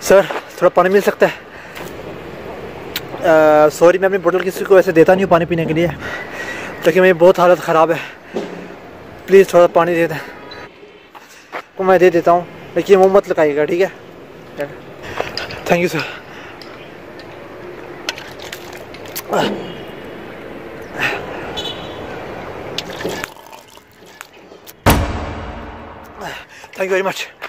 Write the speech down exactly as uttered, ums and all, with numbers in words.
Sir थोड़ा पानी मिल सकता है? सॉरी मैं अपनी बोतल किसी को ऐसे देता नहीं हूँ पानी पीने के लिए, लेकिन मेरी बहुत हालत ख़राब है, प्लीज़ थोड़ा पानी दे दें। तो मैं दे देता हूँ, लेकिन मुँह मत लगाइएगा, ठीक है? Thank you sir. Thank you very much.